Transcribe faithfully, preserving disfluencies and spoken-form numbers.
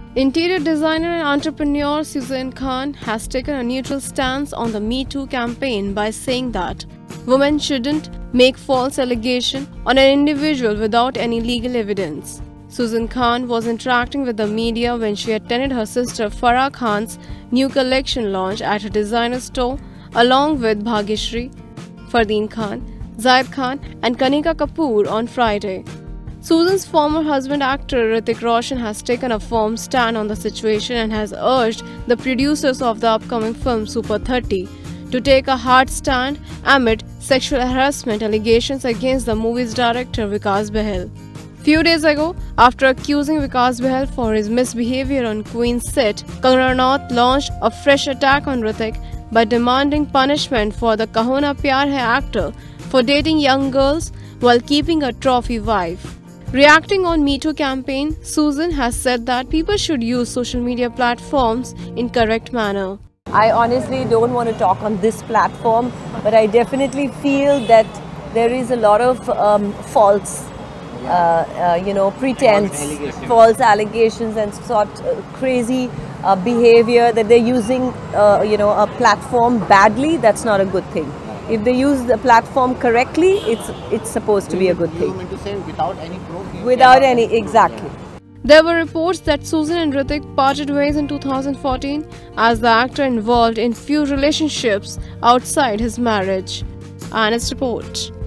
Interior designer and entrepreneur Sussanne Khan has taken a neutral stance on the Me Too campaign by saying that women shouldn't make false allegations on an individual without any legal evidence. Sussanne Khan was interacting with the media when she attended her sister Farah Khan's new collection launch at a designer store along with Bhagyashee, Fardeen Khan, Zayed Khan and Kanika Kapoor on Friday. Sussanne's former husband actor Hritihk Roshan has taken a firm stand on the situation and has urged the producers of the upcoming film Super thirty to take a hard stand amid sexual harassment allegations against the movie's director Vikas Bahl. Few days ago, after accusing Vikas Bahl for his misbehavior on Queen's set, Kangana Ranaut launched a fresh attack on Hritihk by demanding punishment for the Kaho Na Pyar Hai actor for dating young girls while keeping a trophy wife. Reacting on Me Too campaign, Sussanne has said that people should use social media platforms in correct manner. I honestly don't want to talk on this platform, but I definitely feel that there is a lot of um, false, uh, uh, you know, pretense, false allegations, false allegations and sort of crazy uh, behavior that they're using, uh, you know, a platform badly. That's not a good thing. If they use the platform correctly, it's it's supposed to be a good thing. You mean to say without any proof? Without any, exactly. There were reports that Sussanne and Hritihk parted ways in two thousand fourteen as the actor involved in few relationships outside his marriage. Honest report.